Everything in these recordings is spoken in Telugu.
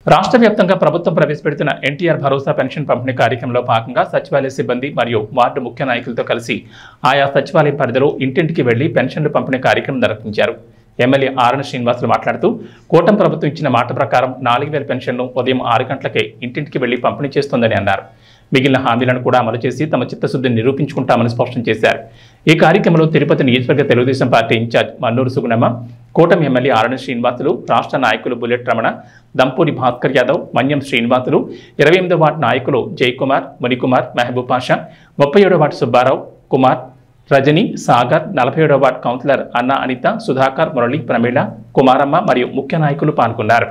రాష్ట్ర వ్యాప్తంగా ప్రభుత్వం ప్రవేశపెడుతున్న ఎన్టీఆర్ భరోసా పెన్షన్ పంపిణీ కార్యక్రమంలో భాగంగా సచివాలయ సిబ్బంది మరియు వార్డు ముఖ్య నాయకులతో కలిసి ఆయా సచివాలయం పరిధిలో ఇంటింటికి వెళ్లి పెన్షన్లు పంపిణీ కార్యక్రమం నిర్వహించారు. ఎమ్మెల్యే ఆరణ శ్రీనివాసులు మాట్లాడుతూ కూటమి ప్రభుత్వం ఇచ్చిన మాట ప్రకారం 4000 పెన్షన్ను ఉదయం 6 గంటలకే ఇంటింటికి వెళ్లి పంపిణీ చేస్తోందని అన్నారు. మిగిలిన హామీలను కూడా అమలు చేసి తమ చిత్తశుద్ధిని నిరూపించుకుంటామని స్పష్టం చేశారు. ఈ కార్యక్రమంలో తిరుపతి నియోజకవర్గ తెలుగుదేశం పార్టీ ఇన్ఛార్జ్ మన్నూరు సుగుణమ్మ, కూటమి ఎమ్మెల్యే ఆరణ శ్రీనివాసులు, రాష్ట్ర నాయకులు బుల్లెట్ రమణ, దంపూరి భాస్కర్ యాదవ్, మన్యం శ్రీనివాసులు, 28వ వార్డు నాయకులు జయకుమార్, మునికుమార్, మహబూబ్ పాషా, 37వ వార్డు సుబ్బారావు, కుమార్, రజని, సాగర్, 47వ వార్డు కౌన్సిలర్ అన్న అనిత, సుధాకర్, మురళి, ప్రమీళ, కుమారమ్మ మరియు ముఖ్య నాయకులు పాల్గొన్నారు.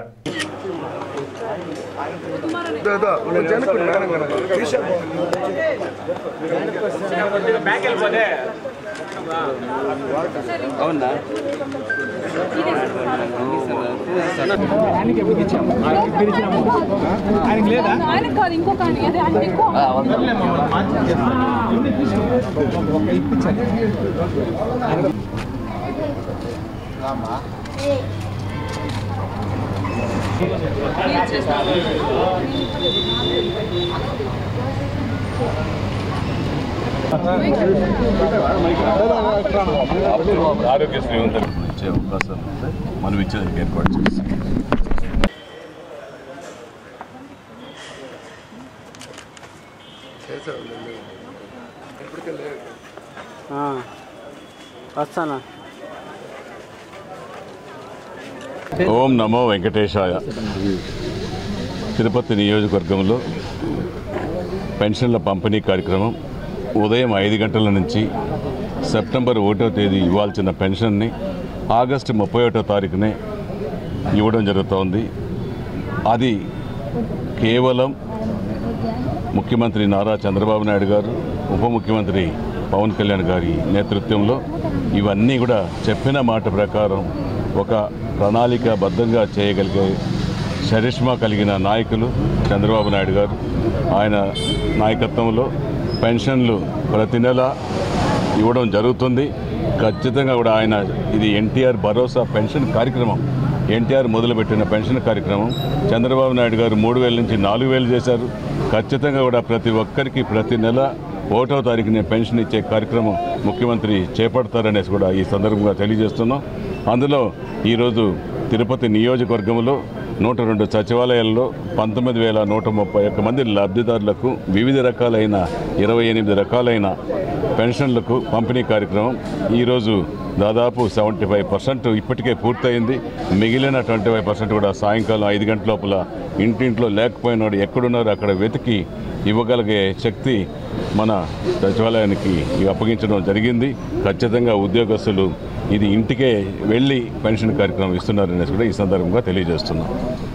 ఆరోగ్యశ్రీ ఇచ్చే అవకాశాలు మనం ఇచ్చేందుకు ఏర్పాటు చేస్తాం. వస్తానా. ఓం నమో వెంకటేశాయ. తిరుపతి నియోజకవర్గంలో పెన్షన్ల పంపిణీ కార్యక్రమం ఉదయం 5 గంటల నుంచి సెప్టెంబర్ 1వ తేదీ ఇవ్వాల్సిన పెన్షన్ని ఆగస్టు 31వ తారీఖునే ఇవ్వడం జరుగుతోంది. అది కేవలం ముఖ్యమంత్రి నారా చంద్రబాబు నాయుడు గారు, ఉప ముఖ్యమంత్రి పవన్ కళ్యాణ్ గారి నేతృత్వంలో ఇవన్నీ కూడా చెప్పిన మాట ప్రకారం ఒక ప్రణాళికాబద్ధంగా చేయగలిగే చరిష్మా కలిగిన నాయకులు చంద్రబాబు నాయుడు గారు. ఆయన నాయకత్వంలో పెన్షన్లు ప్రతి నెల ఇవ్వడం జరుగుతుంది. ఖచ్చితంగా కూడా ఆయన ఇది ఎన్టీఆర్ భరోసా పెన్షన్ కార్యక్రమం, ఎన్టీఆర్ మొదలుపెట్టిన పెన్షన్ కార్యక్రమం. చంద్రబాబు నాయుడు గారు 3000 నుంచి 4000 చేశారు. ఖచ్చితంగా కూడా ప్రతి ఒక్కరికి ప్రతి నెల 1వ తారీఖునే పెన్షన్ ఇచ్చే కార్యక్రమం ముఖ్యమంత్రి చేపడతారనేసి కూడా ఈ సందర్భంగా తెలియజేస్తున్నాం. అందులో ఈరోజు తిరుపతి నియోజకవర్గంలో 102 సచివాలయాల్లో 19,131 మంది లబ్ధిదారులకు వివిధ రకాలైన 28 రకాలైన పెన్షన్లకు పంపిణీ కార్యక్రమం ఈరోజు దాదాపు 75% ఇప్పటికే పూర్తయింది. మిగిలిన 25% కూడా సాయంకాలం 5 గంటల లోపల ఇంటింట్లో లేకపోయినాడు ఎక్కడున్నారో అక్కడ వెతికి ఇవ్వగలిగే శక్తి మన సచివాలయానికి అప్పగించడం జరిగింది. ఖచ్చితంగా ఉద్యోగస్తులు ఇది ఇంటికే వెళ్ళి పెన్షన్ కార్యక్రమం ఇస్తున్నారనేసి కూడా ఈ సందర్భంగా తెలియజేస్తున్నాం.